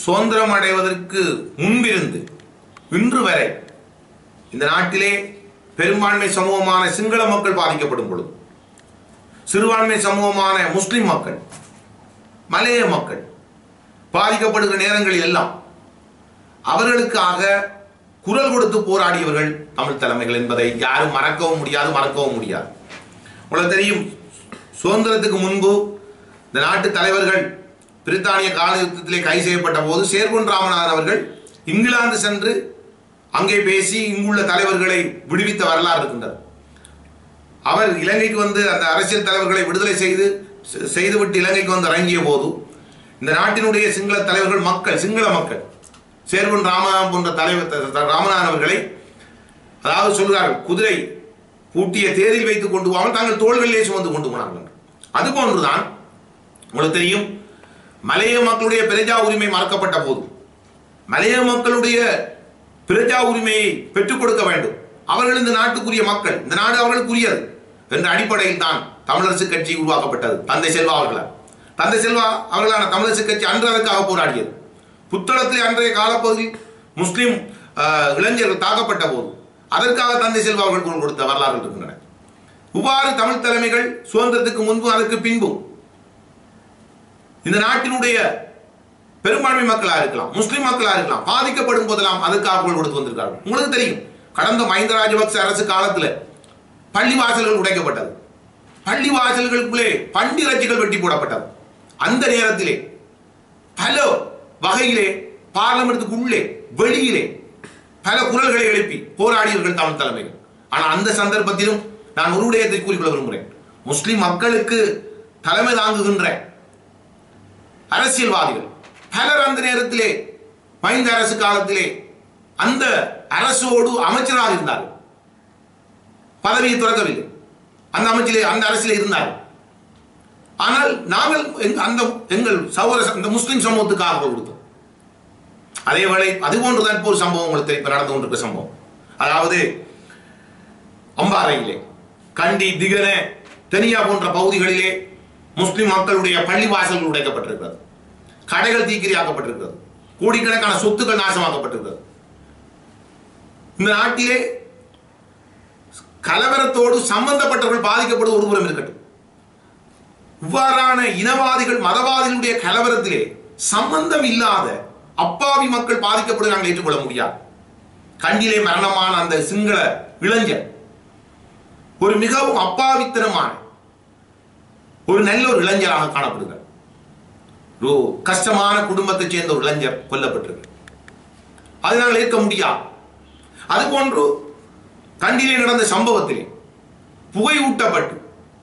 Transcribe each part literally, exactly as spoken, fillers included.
சுதந்திரம் அடைவதற்கு முன்பிருந்து இன்று வரை இந்த நாட்டிலே பெரும்பான்மை சமூகமான சிங்கள மக்கள் பாதிக்கப்படும் பொழுது, சிறுபான்மை சமூகமான முஸ்லிம் மக்கள், மலைய மக்கள் பாதிக்கப்படுகிற நேரங்களில் எல்லாம் அவர்களுக்காக குரல் கொடுத்து போராடியவர்கள் தமிழ் தலைமைகள் என்பதை யாரும் மறக்கவும் முடியாது, மறக்கவும் முடியாது. உங்களுக்கு தெரியும், சுதந்திரத்துக்கு முன்பு இந்த நாட்டு தலைவர்கள் பிரித்தானிய காலத்திலே கைது செய்யப்பட்ட போது சேர்கொன் ராமநாதன் அவர்கள் இங்கிலாந்து சென்று அங்கே பேசி இங்குள்ள தலைவர்களை விடுவித்த வரலாறு இருக்கின்றது. அவர் இலங்கைக்கு வந்து அந்த அரசியல் தலைவர்களை விடுதலை செய்து செய்துவிட்டு இலங்கைக்கு வந்து இறங்கிய போது இந்த நாட்டினுடைய சிங்கள தலைவர்கள் மக்கள் சிங்கள மக்கள் சேர்கொன் ராமநாதன் போன்ற தலைவர் ராமநாதன் அவர்களை அதாவது சொல்கிறார்கள், குதிரை பூட்டிய தேரில் வைத்துக் கொண்டு போகாமல் தாங்கள் தோள்களிலே சுமந்து கொண்டு போனார்கள். அதுபோன்றுதான் உங்களுக்கு தெரியும், மலைய மக்களுடைய பிரஜா உரிமை மறக்கப்பட்ட போது மலைய மக்களுடைய பிரஜா உரிமையை பெற்றுக் கொடுக்க வேண்டும், அவர்கள் இந்த நாட்டுக்குரிய மக்கள், இந்த நாடு அவர்களுக்குரியது என்ற அடிப்படையில் தான் தமிழரசு கட்சி உருவாக்கப்பட்டது. தந்தை செல்வா அவர்களால் தந்தை செல்வா அவர்களான தமிழரசு கட்சி அன்று அதற்காக போராடியது. புத்தளத்தில் அன்றைய காலப்பகுதியில் முஸ்லிம் இளைஞர்கள் தாக்கப்பட்ட போது அதற்காக தந்தை செல்வா அவர்கள் குரல் கொடுத்த வரலாறுகள் இருக்கின்றன. இவ்வாறு தமிழ் தலைமைகள் சுதந்திரத்துக்கு முன்பு அதற்கு பின்பும் இந்த நாட்டினுடைய பெரும்பான்மை மக்களாக இருக்கலாம், முஸ்லிம் மக்களாக இருக்கலாம், பாதிக்கப்படும் போதெல்லாம் அதற்காக குரல் கொடுத்து வந்திருக்கார்கள். உங்களுக்கு தெரியும், கடந்த மஹிந்த ராஜபக்ச அரசு காலத்தில் பள்ளி வாசல்கள் உடைக்கப்பட்டது, பள்ளி வாசல்களுக்குள்ளே பண்டிரட்சிகள் வெட்டி போடப்பட்டது. அந்த நேரத்திலே பல வகையிலே பார்லிமெண்ட்டுக்கு உள்ளே வெளியிலே பல குரல்களை எழுப்பி போராடியவர்கள் தமிழ் தலைமைகள். ஆனால் அந்த சந்தர்ப்பத்திலும் நான் ஒரு விடயத்தை கூறிக்கொள்ள விரும்புகிறேன், முஸ்லிம் மக்களுக்கு தலைமை தாங்குகின்ற அரசியல்வாதிகள் பலர் அந்த நேரத்திலே மஹிந்த அரசு காலத்திலே அந்த அரசோடு அமைச்சராக இருந்தார்கள், பதவியை துறக்கவில்லை, அந்த அமைச்சிலே அந்த அரசியலே இருந்தார்கள். ஆனால் நாங்கள் அந்த எங்கள் சகோதர அந்த முஸ்லிம் சமூகத்துக்காக கொடுத்தோம். அதே வேளை அதுபோன்றுதான் இப்போ ஒரு சம்பவம் உங்களுக்கு இப்ப நடந்து கொண்டிருக்கிற சம்பவம். அதாவது அம்பாறையிலே, கண்டி, திகன, தெனியா போன்ற பகுதிகளிலே முஸ்லிம் மக்களுடைய பள்ளி வாசல்கள் உடைக்கப்பட்டிருக்கிறது, கடைகள் தீக்கிரையாக்கப்பட்டிருக்கிறது, கோடிக்கணக்கான சொத்துக்கள் நாசமாக்கப்பட்டிருக்கிறது. இந்த நாட்டிலே கலவரத்தோடு சம்பந்தப்பட்டவர்கள் பாதிக்கப்படுவது ஒருபுறம் இருக்கட்டும், இவ்வாறான இனவாதிகள் மதவாதிகளுடைய கலவரத்திலே சம்பந்தம் இல்லாத அப்பாவி மக்கள் பாதிக்கப்படுவதை நாங்கள் ஏற்றுக்கொள்ள முடியாது. கண்டிலே மரணமான அந்த சிங்கள இளைஞர் ஒரு மிகவும் அப்பாவித்தனமான ஒரு நல்ல ஒரு இளைஞராக காணப்படுகிறார். ஒரு கஷ்டமான குடும்பத்தை சேர்ந்த ஒரு இளைஞர் கொல்லப்பட்டிருக்கு, அதை நாங்கள் ஏற்க முடியாது. அதுபோன்று கண்டிலே நடந்த சம்பவத்திலே புகை ஊட்டப்பட்டு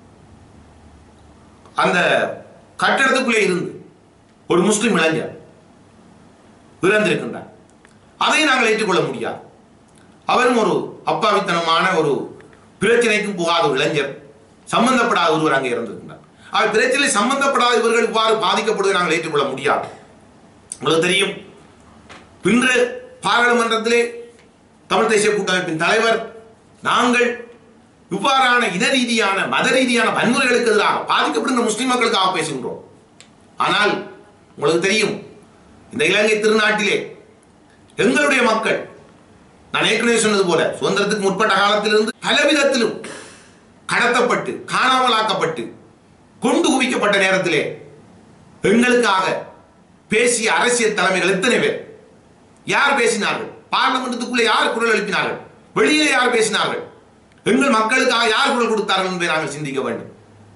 அந்த கட்டடத்துக்குள்ளே இருந்து ஒரு முஸ்லிம் இளைஞர் இறந்திருக்கின்றார், அதை நாங்கள் ஏற்றுக்கொள்ள முடியாது. அவரும் ஒரு அப்பாவித்தனமான ஒரு பிரச்சனைக்கும் போகாத ஒரு இளைஞர், சம்பந்தப்படாத ஒருவர் அங்கே இறந்திருக்கின்றார். அவர் பிரச்சனை சம்பந்தப்படாத இவர்கள் இவ்வாறு பாதிக்கப்படுவதை நாங்கள் ஏற்றுக்கொள்ள முடியாது. உங்களுக்கு தெரியும், இன்று பாராளுமன்றத்திலே தமிழ் தேசிய கூட்டமைப்பின் தலைவர் நாங்கள் இவ்வாறான இன ரீதியான மத ரீதியான வன்முறைகளுக்கு எதிராக பாதிக்கப்படுகின்ற முஸ்லிம் மக்களுக்காக பேசுகின்றோம். ஆனால் உங்களுக்கு தெரியும், இந்த இலங்கை திருநாட்டிலே எங்களுடைய மக்கள், நான் ஏற்கனவே சொன்னது போல, சுதந்திரத்துக்கு முற்பட்ட காலத்திலிருந்து பலவிதத்திலும் கடத்தப்பட்டு காணாமலாக்கப்பட்டு கொண்டு குவிக்கப்பட்ட நேரத்திலே எங்களுக்காக பேசிய அரசியல் தலைமைகள் எத்தனை பேர்? யார் பேசினார்கள்? பார்லிமெண்ட்டுக்குள்ளே யார் குரல் எழுப்பினார்கள்? வெளியிலே யார் பேசினார்கள்? எங்கள் மக்களுக்காக யார் குரல் கொடுத்தார்கள் என்பதை நாங்கள் சிந்திக்க வேண்டும்.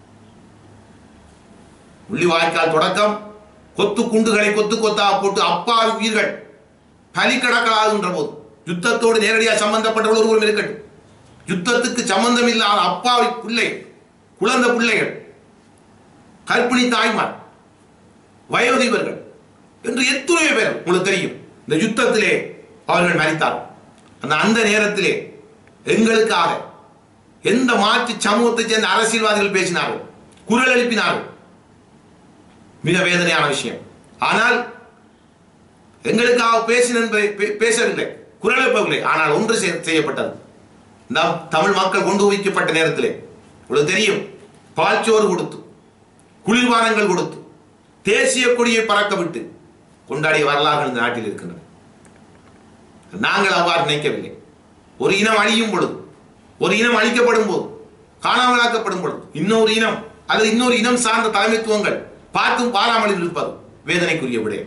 முள்ளிவாய்க்கால் தொடக்கம் கொத்து குண்டுகளை கொத்து கொத்தாக போட்டு அப்பாவி உயிர்கள் பலி கடக்கலாகின்ற போது யுத்தத்தோடு நேரடியாக சம்பந்தப்பட்டவர்கள் ஒருவரும் இருக்கட்டும், யுத்தத்துக்கு சம்பந்தம் இல்லாத அப்பாவி பிள்ளை, குழந்தை பிள்ளைகள், கற்பிணி தாய்மார், வயோதிபர்கள் என்று எத்தனையோ பேர் உங்களுக்கு தெரியும் இந்த யுத்தத்திலே அவர்கள் மரித்தார்கள். அந்த அந்த நேரத்திலே எங்களுக்காக எந்த மாற்று சமூகத்தை சேர்ந்த அரசியல்வாதிகள் பேசினார்கள், குரல் எழுப்பினார்கள். மிக வேதனையான விஷயம். ஆனால் எங்களுக்காக பேசின பேசவில்லை, குரல் எழுப்பவில்லை. ஆனால் ஒன்று செய்யப்பட்டது, நம் தமிழ் மக்கள் கொண்டு வைக்கப்பட்ட நேரத்திலே உங்களுக்கு தெரியும், பால்சோறு கொடுத்து, குளிர்பானங்கள் கொடுத்து, தேசிய கொடியை பறக்க விட்டு கொண்டாடிய வரலாறு இந்த நாட்டில் இருக்கின்றன. நாங்கள் அவ்வாறு நினைக்கவில்லை. ஒரு இனம் அழியும் பொழுது, ஒரு இனம் அழிக்கப்படும் போது, காணாமலாக்கப்படும் பொழுது, இன்னொரு இனம் அல்லது இன்னொரு இனம் சார்ந்த தலைமைத்துவங்கள் பார்த்தும் பாராமல் இருப்பது வேதனைக்குரிய விடயம்.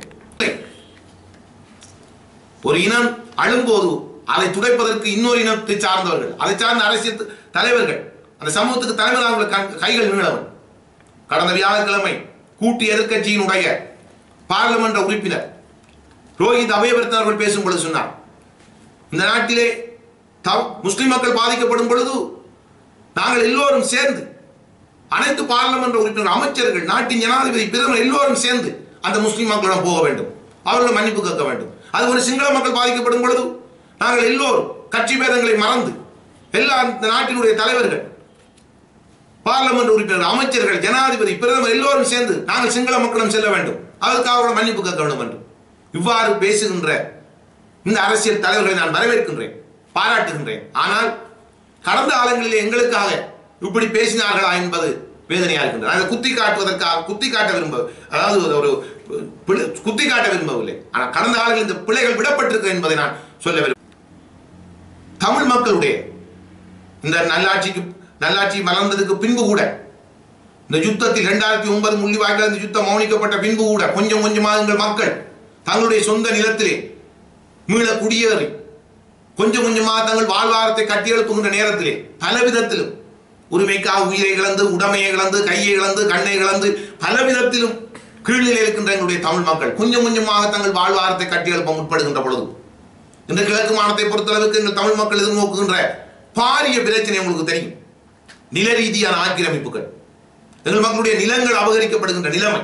ஒரு இனம் அழும்போது அதை துடைப்பதற்கு இன்னொரு இனத்தை சார்ந்தவர்கள், அதை சார்ந்த அரசியல் தலைவர்கள், அந்த சமூகத்துக்கு தலைவர்கள் கைகள் நீளவன். கடந்த வியாழக்கிழமை கூட்டு எதிர்கட்சியினுடைய பாராளுமன்ற உறுப்பினர் ரோஹித் அபயவர்தன அவர்கள் பேசும்பொழுது சொன்னார், இந்த நாட்டிலே முஸ்லிம் மக்கள் பாதிக்கப்படும் பொழுது நாங்கள் எல்லோரும் சேர்ந்து, அனைத்து பாராளுமன்ற உறுப்பினர், அமைச்சர்கள், நாட்டின் ஜனாதிபதி, பிரதமர் எல்லோரும் சேர்ந்து அந்த முஸ்லிம் மக்களிடம் போக வேண்டும், அவர்கள் மன்னிப்பு கேட்க வேண்டும். அதுபோல சிங்கள மக்கள் பாதிக்கப்படும் பொழுது நாங்கள் எல்லோரும் கட்சி பேதங்களை மறந்து எல்லா இந்த நாட்டினுடைய தலைவர்கள், பாராளுமன்ற உறுப்பினர், அமைச்சர்கள், ஜனாதிபதி, பிரதமர் எல்லோரும் சேர்ந்து நாங்கள் சிங்கள மக்களிடம் செல்ல வேண்டும், அதற்காக அவர்கள் மன்னிப்பு கேட்க வேண்டும் என்று இவ்வாறு பேசுகின்ற இந்த அரசியல் தலைவர்களை நான் வரவேற்கின்றேன், பாராட்டுகின்றேன். ஆனால் கடந்த காலங்களிலே எங்களுக்காக இப்படி பேசினார்களா என்பது வேதனையா இருக்கின்றது. அதை குத்தி காட்டுவதற்காக குத்தி காட்ட விரும்ப அதாவது ஒரு குத்தி காட்ட விரும்பவில்லை. ஆனால் கடந்த காலங்களில் இந்த பிள்ளைகள் விடப்பட்டிருக்கு என்பதை நான் சொல்ல விரும்ப. தமிழ் மக்களுடைய இந்த நல்லாட்சிக்கு நல்லாட்சி மலர்ந்ததுக்கு பின்பு கூட, இந்த யுத்தத்தில் இரண்டாயிரத்தி ஒன்பது முள்ளிவாய்க்கால் இந்த யுத்தம் மௌனிக்கப்பட்ட பின்பு கூட கொஞ்சம் கொஞ்சமாக எங்கள் மக்கள் தங்களுடைய சொந்த நிலத்திலே மீள குடியேறி கொஞ்சம் கொஞ்சமாக தங்கள் வாழ்வாரத்தை கட்டியெழுப்புகின்ற நேரத்திலே பலவிதத்திலும் உரிமைக்காக உயிரை இழந்து, உடமையை இழந்து, கையை இழந்து, கண்ணை இழந்து, பலவிதத்திலும் கீழ்நிலை இருக்கின்ற எங்களுடைய தமிழ் மக்கள் கொஞ்சம் கொஞ்சமாக தங்கள் வாழ்வாரத்தை கட்டியெழுப்ப முற்படுகின்ற பொழுது, இந்த கிழக்கு மாநிலத்தை பொறுத்தளவுக்கு எங்கள் தமிழ் மக்கள் எதிர்நோக்குகின்ற பாரிய பிரச்சனை உங்களுக்கு தெரியும். நில ரீதியான ஆக்கிரமிப்புகள், எங்கள் மக்களுடைய நிலங்கள் அபகரிக்கப்படுகின்ற நிலைமை.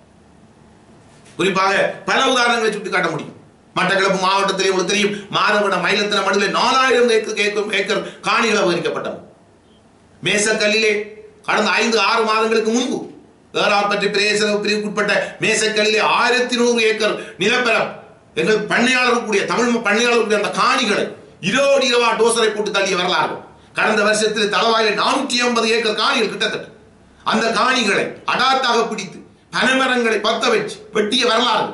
குறிப்பாக பல உதாரணங்களை சுட்டிக்காட்ட முடியும். மட்டக்களப்பு மாவட்டத்திலே உங்களுக்கு தெரியும், மாதவன மயிலத்தின மடுவில் நாலாயிரம் ஏக்கர் ஏக்கர் காணிகள் அபகரிக்கப்பட்டன. மேசக்கல்லிலே கடந்த ஐந்து ஆறு மாதங்களுக்கு முன்பு ஏறாப்பற்றி பிரதேச பிரிவுக்குட்பட்ட மேசக்கல்லிலே ஆயிரத்தி நூறு ஏக்கர் நிலப்பரம் எங்கள் பண்ணையாளர்களுடைய தமிழ் பண்ணையாளர்களுடைய அந்த காணிகளை இருபது இரவா டோசரை போட்டு தள்ளிய வரலாறு. கடந்த வருஷத்தில் தளவாயில நானூற்றி ஐம்பது ஏக்கர் காணிகள் கிட்டத்தட்ட அந்த காணிகளை அடாத்தாக பிடித்து பனைமரங்களை பத்த வச்சு வெட்டிய வரலாறு.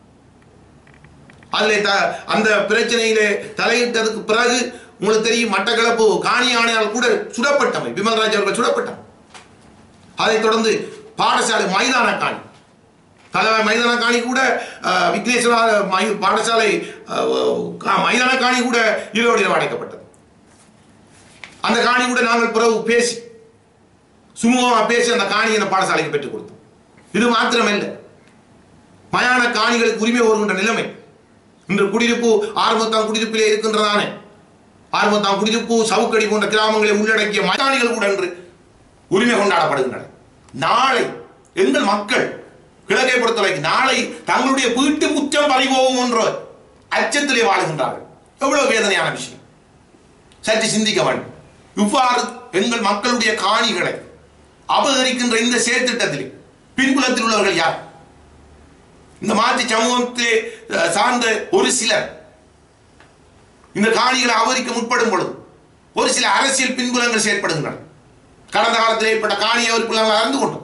அதில் அந்த பிரச்சனையிலே தலையிட்டதுக்கு பிறகு உங்களுக்கு தெரியும், மட்டக்களப்பு காணி ஆணையாளர் கூட சுடப்பட்டமை, விமல்ராஜ் அவர்கள் சுடப்பட்டமை. அதைத் தொடர்ந்து பாடசாலை மைதான காணி, தலைவர் மைதான காணி கூட விக்னேஸ்வர பாடசாலை மைதான காணி கூட ஈரோடு அடைக்கப்பட்டது. அந்த காணி கூட நாங்கள் பிறகு பேசி சுமூகமாக பேசி அந்த காணியை அந்த பாடசாலைக்கு பெற்றுக் கொடுத்தோம். இது மாத்திரமல்ல, மயான காணிகளுக்கு உரிமை வருகின்ற நிலைமை இன்று குடியிருப்பு ஆறுமுகத்தாம் குடியிருப்பிலே இருக்கின்றதானே, ஆறுமுகத்தாம் குடியிருப்பு சவுக்கடி போன்ற கிராமங்களை உள்ளடக்கிய மயானிகள் கூட என்று உரிமை கொண்டாடப்படுகின்றன. நாளை எங்கள் மக்கள் கிழக்கை பொறுத்தவரைக்கு நாளை தங்களுடைய வீட்டு முச்சம் பறிவோம் என்ற அச்சத்திலே வாழுகின்றார்கள். எவ்வளவு வேதனையான விஷயம், சற்று சிந்திக்க வேண்டும். இவ்வாறு எங்கள் மக்களுடைய காணிகளை அபகரிக்கின்ற இந்த செயற்திட்டத்திலே பின்புலத்தில் உள்ளவர்கள் யார்? இந்த மாற்றி சமூகத்தை சார்ந்த ஒரு சிலர் இந்த காணிகளை அபகரிக்க முற்படும் பொழுது ஒரு சில அரசியல் பின்புலங்கள் செயற்படுகின்றன. கடந்த காலத்தில் ஏற்பட்ட காணி அபகரிப்பு நாங்கள் அறிந்து கொண்டோம்.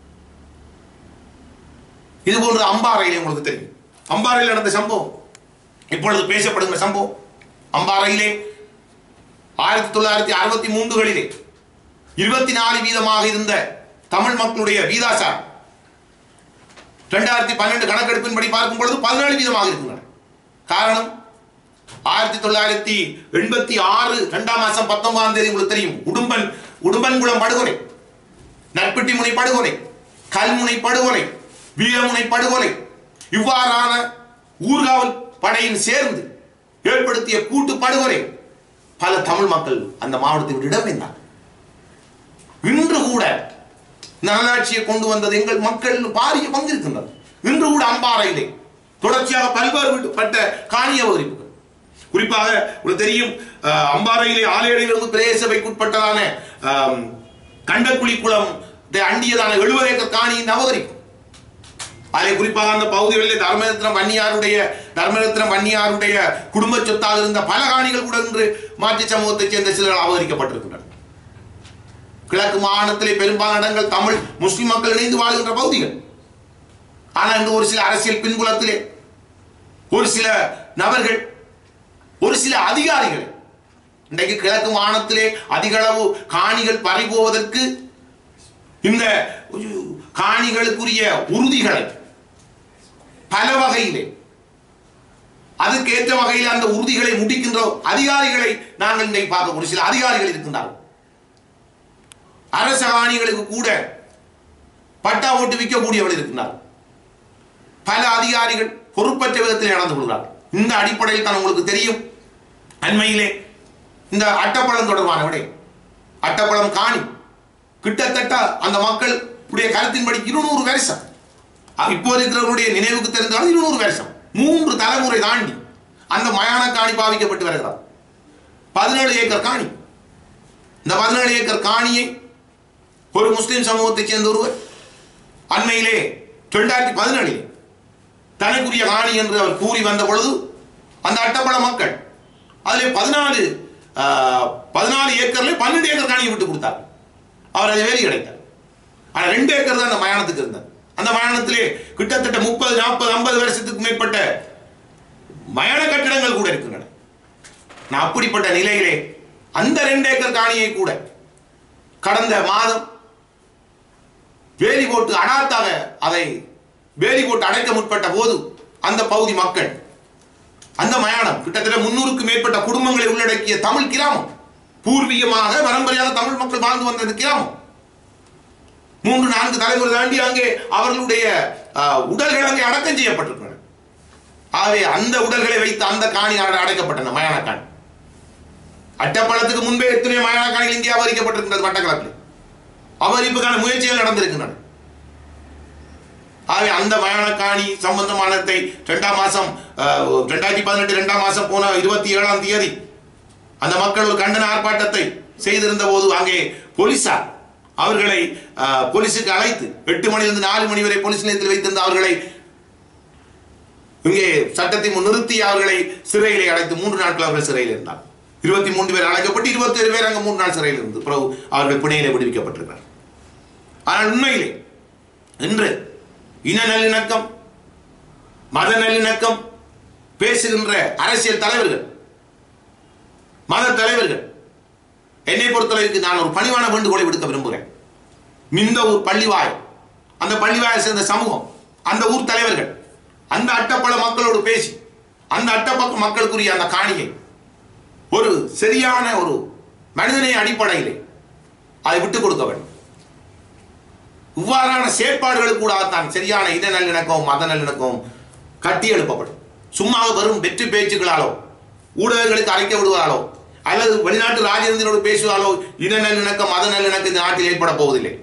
இது போன்ற அம்பாறையிலே உங்களுக்கு தெரியும், அம்பாறையில் நடந்த சம்பவம் இப்பொழுது பேசப்படுகிற சம்பவம். அம்பாறையிலே ஆயிரத்தி தொள்ளாயிரத்தி அறுபத்தி மூன்றுகளிலே இருபத்தி நாலு வீதமாக இருந்த தமிழ் மக்களுடைய வீதாசார் இரண்டாயிரத்தி பன்னெண்டு கணக்கெடுப்பின்படி பார்க்கும் பொழுது பதினேழு வீதமாக இருக்கின்றன. காரணம், ஆயிரத்தி தொள்ளாயிரத்தி எண்பத்தி ஆறு இரண்டாம் மாசம் பத்தொன்பதாம் தேதி உங்களுக்கு தெரியும், உடும்பன் உடும்பன்குளம் படுகொலை, நட்பெட்டி முனை படுகொலை, கல்முனை படுகொலை, வீரமுனை படுகொலை, இவ்வாறான ஊர்காவல் படையின் சேர்ந்து ஏற்படுத்திய கூட்டு படுகொலை பல தமிழ் மக்கள் அந்த மாவட்டத்தை விட்டு இடம்பெயர்ந்தார். இன்று கூட நல்லாட்சியை கொண்டு வந்தது எங்கள் மக்கள் பாரிய பங்கிருக்கின்றது. இன்று கூட அம்பாறையிலே தொடர்ச்சியாக பல்வேறுபட்ட காணி அபகரிப்புகள், குறிப்பாக உங்களுக்கு தெரியும், அம்பாறையிலே ஆலையடையிலிருந்து பிரதேச சபைக்குட்பட்டதான கண்டக்குழி குளம் அண்டியதான எழுபது ஏக்கர் காணியின் அபகரிப்பு. அதை குறிப்பாக அந்த பகுதிகளிலே தர்மரத்னம் வன்னியாருடைய தர்மரத்னம் வன்னியாருடைய குடும்ப சொத்தாக இருந்த பல காணிகள் கூட இன்று மாற்றி சமூகத்தைச் சேர்ந்த சிலர் அபகரிக்கப்பட்டிருக்கின்றனர். கிழக்கு மாகாணத்திலே பெரும்பாலான இடங்கள் தமிழ் முஸ்லிம் மக்கள் இணைந்து வாழ்கின்ற பகுதிகள். ஆனால் இன்று ஒரு சில அரசியல் பின்புலத்திலே ஒரு சில நபர்கள், ஒரு சில அதிகாரிகள் இன்றைக்கு கிழக்கு மாகாணத்திலே அதிக அளவு காணிகள் பறிபோவதற்கு இந்த காணிகளுக்குரிய உறுதிகளை பல வகையிலே அதுக்கேற்ற வகையில் அந்த உறுதிகளை முடிக்கின்ற அதிகாரிகளை நாங்கள் இன்றைக்கு பார்க்க ஒரு சில அதிகாரிகள் இருக்கின்றார்கள். அரச காணிகளுக்கு கூட பட்டா ஓட்டு விற்கக்கூடியவர்கள் இருக்கின்றார்கள். பல அதிகாரிகள் பொறுப்பற்ற விதத்தில் நடந்து கொள்கிறார்கள். இந்த அடிப்படையில் தான் உங்களுக்கு தெரியும், அண்மையிலே இந்த அட்டப்பழம் தொடர்பான விட அட்டப்பழம் காணி கிட்டத்தட்ட அந்த மக்கள் கருத்தின்படி இருநூறு வருஷம், இப்போ இருக்கிறவருடைய நினைவுக்கு தெரிந்தாலும் இருநூறு வருஷம், மூன்று தலைமுறை தாண்டி அந்த மயான காணி பாவிக்கப்பட்டு வருகிறார். பதினேழு ஏக்கர் காணி. இந்த பதினேழு ஏக்கர் காணியை ஒரு முஸ்லிம் சமூகத்தைச் சேர்ந்த ஒருவர் அண்மையிலே இரண்டாயிரத்தி பதினேழில் தனக்குரிய காணி என்று அவர் கூறி வந்த பொழுது அந்த அட்டப்பழ மக்கள் அதிலே பதினாலு பதினாலு ஏக்கர்ல பன்னெண்டு ஏக்கர் காணியை விட்டு கொடுத்தார். அவர் அதை வேலி கிடைத்தார். ஆனால் ரெண்டு ஏக்கர் தான் அந்த மயானத்துக்கு இருந்தார். அந்த மயானத்திலே கிட்டத்தட்ட முப்பது நாற்பது ஐம்பது வருஷத்துக்கு மேற்பட்ட மயான கட்டிடங்கள் கூட இருக்கின்றன. நான் அப்படிப்பட்ட நிலையிலே அந்த ரெண்டு ஏக்கர் காணியை கூட கடந்த மாதம் வேலி போட்டு அடாத்தாக அதை வேலி போட்டு அடைக்க முற்பட்ட போது அந்த பகுதி மக்கள், அந்த மயானம் கிட்டத்தட்ட முன்னூறுக்கு மேற்பட்ட குடும்பங்களை உள்ளடக்கிய தமிழ் கிராமம், பூர்வீகமாக பரம்பரையாக தமிழ் மக்கள் வாழ்ந்து வந்த கிராமம், மூன்று நான்கு தலைமுறை தாண்டி அங்கே அவர்களுடைய உடல்கள் அங்கே அடக்கம் செய்யப்பட்டிருக்கின்றன. ஆகவே அந்த உடல்களை வைத்து அந்த காணி அடைக்கப்பட்டன மயான காணி. அட்டப்பழத்துக்கு முன்பே எத்தனை மயான காணிகள் இங்கே அபகரிக்கப்பட்டிருக்கின்றது. மட்டக்களப்பில் அபகரிப்புக்கான முயற்சிகள் நடந்திருக்கின்றன. ஆகவே அந்த மயான காணி சம்பந்தமானதை இரண்டாம் மாசம் இரண்டாயிரத்தி பதினெட்டு இரண்டாம் மாசம் போன இருபத்தி ஏழாம் தேதி அந்த மக்கள் ஒரு கண்டன ஆர்ப்பாட்டத்தை செய்திருந்த போது அங்கே போலீசார் அவர்களை போலீசுக்கு அழைத்து எட்டு மணிலிருந்து நாலு மணி வரை போலீஸ் நிலையத்தில் வைத்திருந்த அவர்களை இங்கே சட்டத்தை முன் நிறுத்தி அவர்களை சிறையிலே அடைத்து மூன்று நாட்கள் அவர்கள் சிறையில் இருந்தார். இருபத்தி மூன்று பேர் அழைக்கப்பட்டு இருபத்தி ஏழு பேர் அங்கே மூன்று நாள் சிறையில் இருந்து பிறகு அவர்கள் பிணையிலே விடுவிக்கப்பட்டிருக்கிறார். ஆனால் உண்மையிலே இன்று இன நல்லிணக்கம், மத நல்லிணக்கம் பேசுகின்ற அரசியல் தலைவர்கள், மத தலைவர்கள், என்னை பொறுத்தளவுக்கு நான் ஒரு பணிவான வேண்டுகோளை விடுக்க விரும்புகிறேன். இந்த ஊர் பள்ளிவாய், அந்த பள்ளிவாயை சேர்ந்த சமூகம், அந்த ஊர் தலைவர்கள் அந்த அட்டப்பழ மக்களோடு பேசி அந்த அட்டப்பக்க மக்களுக்குரிய அந்த காணியை ஒரு சரியான ஒரு மனிதனை அடிப்படையிலே அதை விட்டுக் கொடுக்க வேண்டும். இவ்வாறான செயற்பாடுகளுக்கு கூட தான் சரியான இன நல்லிணக்கம், மத நல்லிணக்கம் கட்டி எழுப்பப்படும். சும்மா வரும் வெற்றி பேச்சுக்களாலோ ஊடகங்களுக்கு அரைக்க விடுவதாலோ அல்லது வெளிநாட்டு ராஜேந்திரோடு பேசுவதாலோ இன நல்லிணக்கம், மத நல்லிணக்கம் இந்த நாட்டில் ஏற்பட போவதில்லை.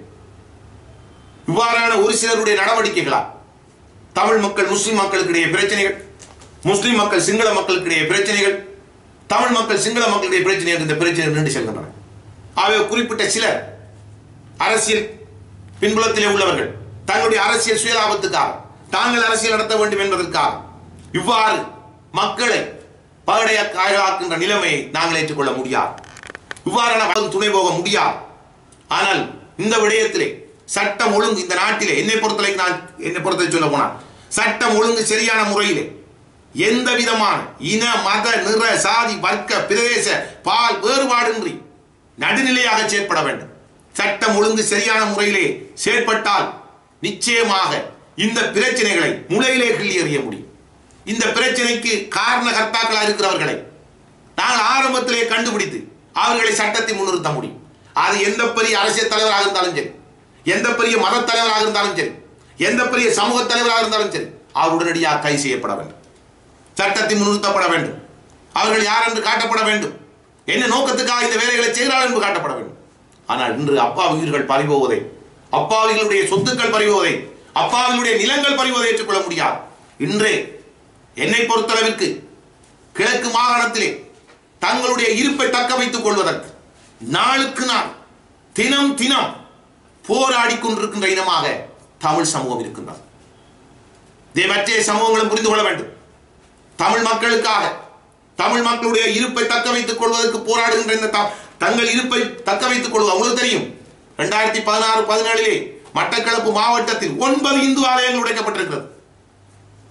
இவ்வாறான ஒரு சிலருடைய நடவடிக்கைகளால் தமிழ் மக்கள் முஸ்லிம் மக்களுக்கு இடையே பிரச்சனைகள், முஸ்லிம் மக்கள் சிங்கள மக்களுக்கு இடையே பிரச்சனைகள், தமிழ் மக்கள் சிங்கள மக்களுடைய பிரச்சனைகள் இந்த பிரச்சனைகள் நின்று செல்கின்றன. ஆகவே குறிப்பிட்ட சிலர் அரசியல் பின்புலத்திலே உள்ளவர்கள் தங்களுடைய அரசியல் சுயலாபத்துக்காக தாங்கள் அரசியல் நடத்த வேண்டும் என்பதற்காக இவ்வாறு மக்களை பகடையாக்கின்ற நிலைமையை நாங்கள் ஏற்றுக்கொள்ள முடியாது. இவ்வாறான துணை போக முடியாது. ஆனால் இந்த விடயத்திலே சட்டம் ஒழுங்கு இந்த நாட்டிலே என்னை பொறுத்தவரை நான் என்னை பொறுத்தவரை சொல்ல போனால் சட்டம் ஒழுங்கு சரியான முறையிலே எந்த விதமான இன மத நிற சாதி வர்க்க பிரதேச பால் வேறுபாடின்றி நடுநிலையாக செயற்பட வேண்டும். சட்டம் ஒழுங்கு சரியான முறையிலே செயற்பட்டால் நிச்சயமாக இந்த பிரச்சனைகளை முளையிலே கிள்ளி எறிய முடியும். இந்த பிரச்சனைக்கு காரணகர்த்தாக்களாக இருக்கிறவர்களை நாங்கள் ஆரம்பத்திலே கண்டுபிடித்து அவர்களை சட்டத்தை முன்னிறுத்த முடியும். அது எந்த பெரிய அரசியல் தலைவராக இருந்தாலும் சரி, எந்த பெரிய மத தலைவராக இருந்தாலும் சரி, எந்த பெரிய சமூக தலைவராக இருந்தாலும் சரி, அவர் உடனடியாக கைது செய்யப்பட வேண்டும், சட்டத்தை முன்னிறுத்தப்பட வேண்டும். அவர்கள் யார் என்று காட்டப்பட வேண்டும், என்ன நோக்கத்துக்காக இந்த வேலைகளை செய்கிறார்கள் என்று காட்டப்பட வேண்டும். ஆனால் இன்று அப்பாவி உயிர்கள் பறிபோவதை, அப்பாவிகளுடைய சொத்துக்கள் பறிபோவதை, அப்பாவிகளுடைய நிலங்கள் பறிவதை ஏற்றுக்கொள்ள முடியாது. இன்றே என்னை பொறுத்தளவிற்கு கிழக்கு மாகாணத்திலே தங்களுடைய இருப்பை தக்க வைத்துக் கொள்வதற்கு நாளுக்கு நாள் தினம் தினம் போராடி கொண்டிருக்கின்ற இனமாக தமிழ் சமூகம் இருக்கின்றது. இதை மற்ற சமூகங்களும் புரிந்து கொள்ள வேண்டும். தமிழ் மக்களுக்காக தமிழ் மக்களுடைய இருப்பை தக்க வைத்துக் கொள்வதற்கு போராடுகின்ற இந்த தங்கள் இருப்பை தக்க வைத்துக் கொள்வது உங்களுக்கு தெரியும். இரண்டாயிரத்தி பதினாறு பதினேழிலே மட்டக்களப்பு மாவட்டத்தில் ஒன்பது இந்து ஆலயங்கள் உடைக்கப்பட்டிருக்கிறது.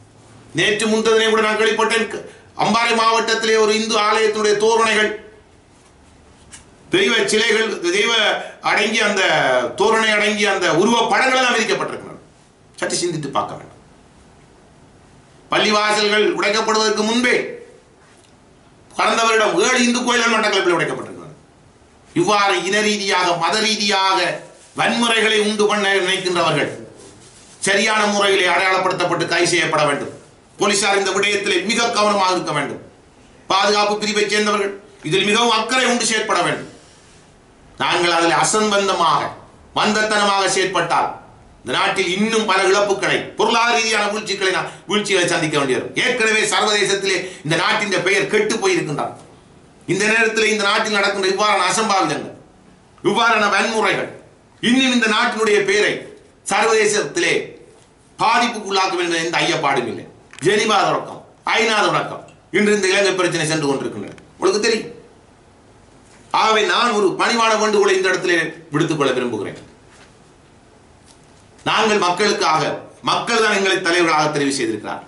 நேற்று முந்ததினை கூட நான் கேள்விப்பட்டேன். அம்பாறை மாவட்டத்திலே ஒரு இந்து ஆலயத்தினுடைய தோரணைகள், தெய்வ சிலைகள், தெய்வ அடங்கிய அந்த தோரணை அடங்கிய அந்த உருவ படங்கள் எல்லாம் விதிக்கப்பட்டிருக்கிறது. சற்று சிந்தித்து பார்க்க வேண்டும். பள்ளிவாசல்கள் உடைக்கப்படுவதற்கு முன்பே கடந்த வருடம் ஏழு இந்து கோயில்கள் மட்டக்களப்பில் உடைக்கப்பட்டிருக்கிறது. இவ்வாறு இன ரீதியாக மத ரீதியாக வன்முறைகளை உண்டு பண்ண நினைக்கின்றவர்கள் சரியான முறையிலே அடையாளப்படுத்தப்பட்டு கைது செய்யப்பட வேண்டும். போலீசார் இந்த விடயத்திலே மிக கவனமாக இருக்க வேண்டும். பாதுகாப்பு பிரிவை சேர்ந்தவர்கள் இதில் மிகவும் அக்கறை உண்டு செயற்பட வேண்டும். நாங்கள் அதில் அசம்பந்தமாக மந்தத்தனமாக செயற்பட்டால் இந்த நாட்டில் இன்னும் பல இழப்புகளை, பொருளாதார ரீதியான வீழ்ச்சிகளை வீழ்ச்சிகளை சந்திக்க வேண்டியிருக்கும். ஏற்கனவே சர்வதேசத்திலே இந்த நாட்டின் பெயர் கெட்டு போயிருக்கின்றார். இந்த நேரத்தில் இந்த நாட்டில் நடக்கின்ற இவ்வாறான அசம்பாவிதங்கள், இவ்வாறான வன்முறைகள் இன்னும் இந்த நாட்டினுடைய பெயரை சர்வதேசத்திலே பாதிப்புக்குள்ளாக்க வேண்டும் என்ற ஐயப்பாடும் இல்லை. ஜெனிவா தொடக்கம், ஐநா தொடக்கம், இன்று இந்த இலங்கை பிரச்சனை சென்று கொண்டிருக்கின்றன. உங்களுக்கு தெரியும். ஆகவே நான் ஒரு பணிவான வேண்டுகோளை இந்த இடத்திலே விடுத்துக் கொள்ள விரும்புகிறேன். நாங்கள் மக்களுக்காக, மக்கள் தான் எங்களை தலைவர்களாக தெரிவு செய்திருக்கிறார்.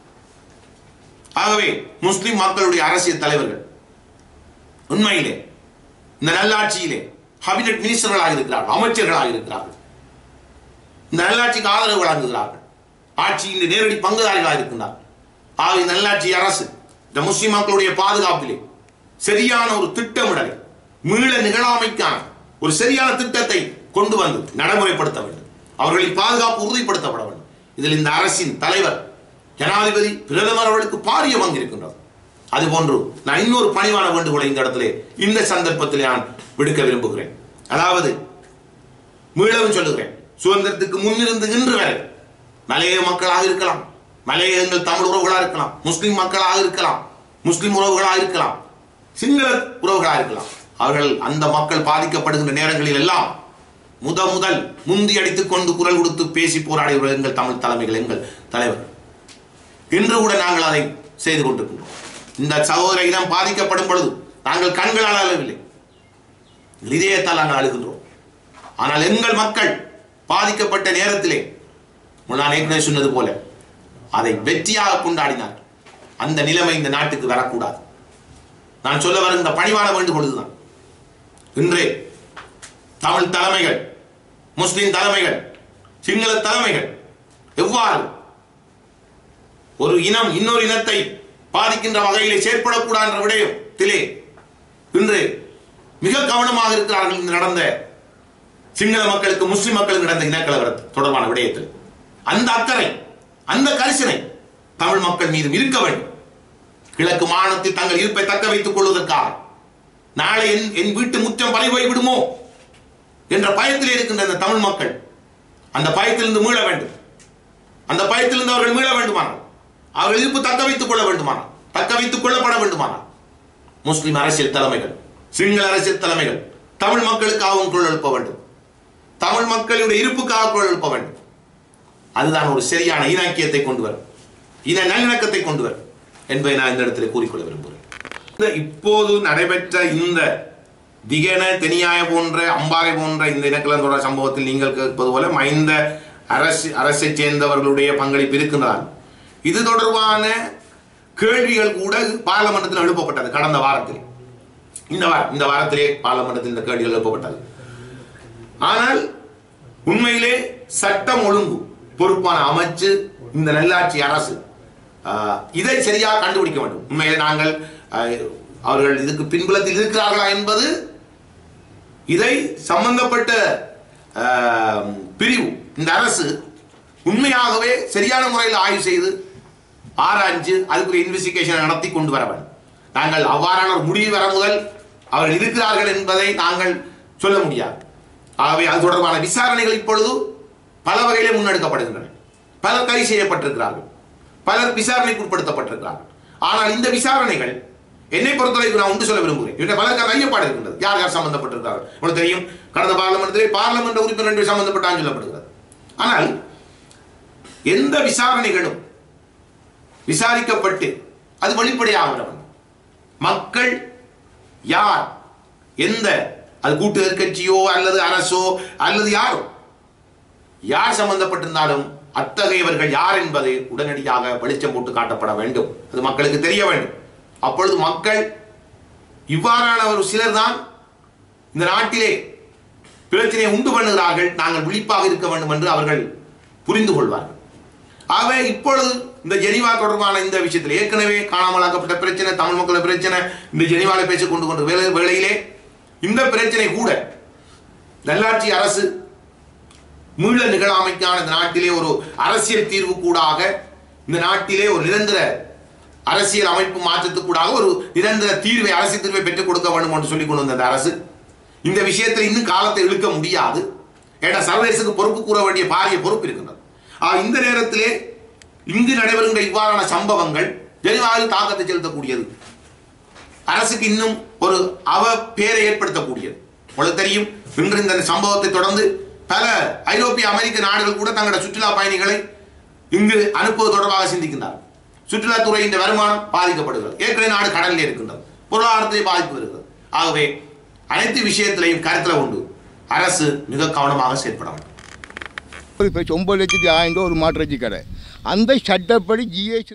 ஆகவே முஸ்லிம் மக்களுடைய அரசியல் தலைவர்கள் உண்மையிலே இந்த நல்லாட்சியிலே கேபினட் மினிஸ்டர்களாக இருக்கிறார்கள், அமைச்சர்களாக இருக்கிறார்கள், இந்த நல்லாட்சிக்கு ஆதரவு வழங்குகிறார்கள், ஆட்சியின் நேரடி பங்குதாரிகளாக இருக்கின்றார்கள். ஆகவே இந்த நல்லாட்சி அரசு இந்த முஸ்லிம் மக்களுடைய பாதுகாப்பிலே சரியான ஒரு திட்டமிடலை, மீள நிகழாமைக்கான ஒரு சரியான திட்டத்தை கொண்டு வந்து நடைமுறைப்படுத்த வேண்டும். அவர்களின் பாதுகாப்பு உறுதிப்படுத்தப்பட வேண்டும். இதில் இந்த அரசின் தலைவர், ஜனாதிபதி, பிரதமர் அவர்களுக்கு பாரிய பங்கு இருக்கின்றது. அதுபோன்று நான் இன்னொரு பணிவான வேண்டுகோளை இந்த இடத்திலே இந்த சந்தர்ப்பத்தில் நான் விடுக்க விரும்புகிறேன். அதாவது மீளவும் சொல்லுகிறேன், சுதந்திரத்துக்கு முன்னிருந்து இன்று வரை மலைய மக்களாக இருக்கலாம், மலையகங்கள் தமிழ் உறவுகளாக இருக்கலாம், முஸ்லிம் மக்களாக இருக்கலாம், முஸ்லிம் உறவுகளாக இருக்கலாம், சிங்கள உறவுகளாக இருக்கலாம், அவர்கள் அந்த மக்கள் பாதிக்கப்படுகின்ற நேரங்களில் எல்லாம் முத முதல் முந்தி அடித்துக் கொண்டு குரல் கொடுத்து பேசி போராடியவர்கள் எங்கள் தமிழ் தலைமைகள், எங்கள் தலைவர். இன்று கூட நாங்கள் அதை செய்து கொண்டிருக்கின்றோம். இந்த சகோதர இனம் பாதிக்கப்படும் பொழுது நாங்கள் கண்களால் அழவில்லை, இதயத்தால் நாங்கள் அழுகின்றோம். ஆனால் எங்கள் மக்கள் பாதிக்கப்பட்ட நேரத்திலே நான் ஏற்கனவே சொன்னது போல அதை வெற்றியாக கொண்டாடினார். அந்த நிலைமை இந்த நாட்டுக்கு வரக்கூடாது. நான் சொல்ல வர இந்த பணிவான வேண்டுகோள்தான். இன்றே தமிழ் தலைமைகள், முஸ்லிம் தலைமைகள், சிங்கள தலைமைகள் எவ்வாறு ஒரு இனம் இன்னொரு இனத்தை பாதிக்கின்ற வகையிலே செயற்படக்கூடாது என்ற விடயத்திலே இன்று மிக கவனமாக இருக்கிறார்கள். இந்த நடந்த சிங்கள மக்களுக்கு முஸ்லிம் மக்களுக்கு நடந்த இனக்கலவர தொடர்பான விடயத்தில் அந்த அக்கறை, அந்த கரிசனை தமிழ் மக்கள் மீது இருக்க வேண்டும். கிழக்கு மாநிலத்தில் தங்கள் இருப்பை தக்க வைத்துக் கொள்வதற்காக நாளை என் என் வீட்டு முற்றம் பறி போய் விடுமோ என்ற பயத்தில் இருக்கின்ற அந்த தமிழ் மக்கள் அந்த பயத்திலிருந்து மீள வேண்டும். அந்த பயத்திலிருந்து அவர்கள் மீள வேண்டுமானால், அவர்கள் இருப்பு தக்க வைத்துக் கொள்ள வேண்டுமானால், தக்க வைத்துக் கொள்ளப்பட வேண்டுமானால் முஸ்லிம் அரசியல் தலைமைகள், சிங்கள அரசியல் தலைமைகள் தமிழ் மக்களுக்காகவும் குரல் எழுப்ப வேண்டும். தமிழ் மக்களுடைய இருப்புக்காக குரல் எழுப்ப வேண்டும். அதுதான் ஒரு சரியான இனக்கியத்தை கொண்டு வரும், இன நல்லிணக்கத்தை கொண்டு வரும் என்பதை நான் இந்த இடத்துல கூறிக்கொள்ள விரும்புகிறேன். இப்போது நடைபெற்ற இந்த திகன, தெனியாய போன்ற, அம்பாறை போன்ற இந்த இனக்கலந்தோட சம்பவத்தில் நீங்கள் கேட்பது போல மைந்த அரசு அரசை சேர்ந்தவர்களுடைய பங்களிப்பு இருக்கின்றார். இது தொடர்பான கேள்விகள் கூட பார்லமெண்டத்தில் எழுப்பப்பட்டது. கடந்த வாரத்தில், இந்த வாரம் இந்த வாரத்திலே பார்லமெண்டத்தில் இந்த கேள்விகள் எழுப்பப்பட்டது. ஆனால் உண்மையிலே சட்டம் ஒழுங்கு பொறுப்பான அமைச்சு, இந்த நல்லாட்சி அரசு இதை சரியாக கண்டுபிடிக்க வேண்டும். உண்மையிலே நாங்கள் அவர்கள் இதுக்கு பின்புலத்தில் இருக்கிறார்களா என்பது, இதை சம்பந்தப்பட்ட பிரிவு, இந்த அரசு உண்மையாகவே சரியான முறையில் ஆய்வு செய்து ஆராய்ஞ்சு அதுக்குரிய இன்வெஸ்டிகேஷன் நடத்தி கொண்டு வர வேண்டும். நாங்கள் அவ்வாறான ஒரு முடிவு வர முதல் அவர்கள் இருக்கிறார்கள் என்பதை நாங்கள் சொல்ல முடியாது. ஆகவே அது தொடர்பான விசாரணைகள் இப்பொழுது பல வகையிலே முன்னெடுக்கப்படுகின்றன. பலர் கைது செய்யப்பட்டிருக்கிறார்கள், பலர் விசாரணைக்கு உட்படுத்தப்பட்டிருக்கிறார்கள். ஆனால் இந்த விசாரணைகள் என்னை பொறுத்தவரைக்கும் நான் ஒன்று சொல்ல விரும்புகிறேன். இவற்றை பலருக்கு ஐயப்பாடு இருக்கின்றது. யார் யார் சம்பந்தப்பட்டிருக்கிறார்கள் உங்களுக்கு தெரியும். கடந்த பார்லமெண்டத்திலே பார்லமெண்ட் உறுப்பினர்கள் சம்பந்தப்பட்டான் சொல்லப்படுகிறது. ஆனால் எந்த விசாரணைகளும் விசாரிக்கப்பட்டு அது வெளிப்படையாக வேண்டும். மக்கள் யார், எந்த, அது கூட்டு எதிர்கட்சியோ அல்லது அரசோ அல்லது யாரோ யார் சம்பந்தப்பட்டிருந்தாலும் அத்தகையவர்கள் யார் என்பது உடனடியாக வெளிச்சம் போட்டு காட்டப்பட வேண்டும். அது மக்களுக்கு தெரிய வேண்டும். அப்பொழுது மக்கள் இவ்வாறான ஒரு சிலர் தான் இந்த நாட்டிலே பிரச்சனையை உண்டு பண்ணுகிறார்கள், நாங்கள் விழிப்பாக இருக்க வேண்டும் என்று அவர்கள் புரிந்து கொள்வார்கள். ஆகவே இப்பொழுது இந்த ஜெனீவா தொடர்பான இந்த விஷயத்தில் ஏற்கனவே காணாமலாக்கப்பட்ட பிரச்சனை, தமிழ் மக்கள் பிரச்சனை, இந்த ஜெனீவாவில் பேசிக் கொண்டு கொண்ட வேளையிலே இந்த பிரச்சனை கூட நல்லாட்சி அரசு மீள நிகழாமைக்கான இந்த நாட்டிலே ஒரு அரசியல் தீர்வு கூடாக, இந்த நாட்டிலே ஒரு நிரந்தர அரசியல் அமைப்பு மாற்றத்துக்கூடாக ஒரு நிரந்தர தீர்வை, அரசியல் தீர்வை பெற்றுக் கொடுக்க வேண்டும் என்று சொல்லிக் கொண்டு வந்த அந்த அரசு இந்த விஷயத்தில் இன்னும் காலத்தை இழுக்க முடியாது. ஏன்னா சர்வதேசத்துக்கு பொறுப்பு கூற வேண்டிய பாரிய பொறுப்பு இருக்கின்றது. இந்த நேரத்திலே இங்கு நடைபெறுகின்ற இவ்வாறான சம்பவங்கள் ஜெனீவாவில் தாக்கத்தை செலுத்தக்கூடியது, அரசுக்கு இன்னும் ஒரு அவ பேரை ஏற்படுத்தக்கூடியது. உங்களுக்கு தெரியும், இன்று இந்த சம்பவத்தை தொடர்ந்து பல ஐரோப்பிய அமெரிக்க நாடுகள் கூட தங்களோட சுற்றுலா பயணிகளை இங்கு அனுப்புவது தொடர்பாக சிந்திக்கின்றனர். சுற்றுலாத்துறையின் வருமானம் பாதிக்கப்படுகிறது. ஏற்கனவே நாடு கடலில் இருக்கின்றது, பொருளாதாரத்திலே பாதிப்பு வருகிறது. ஆகவே அனைத்து விஷயத்திலையும் கருத்தில் கொண்டு அரசு மிக கவனமாக செயல்பட வேண்டும். இப்போ ஒன்பது லட்சத்தி ஆயிரம் ரூபா ஒரு மாட்டு கடை, அந்த சட்டப்படி ஜிஎஸ்டி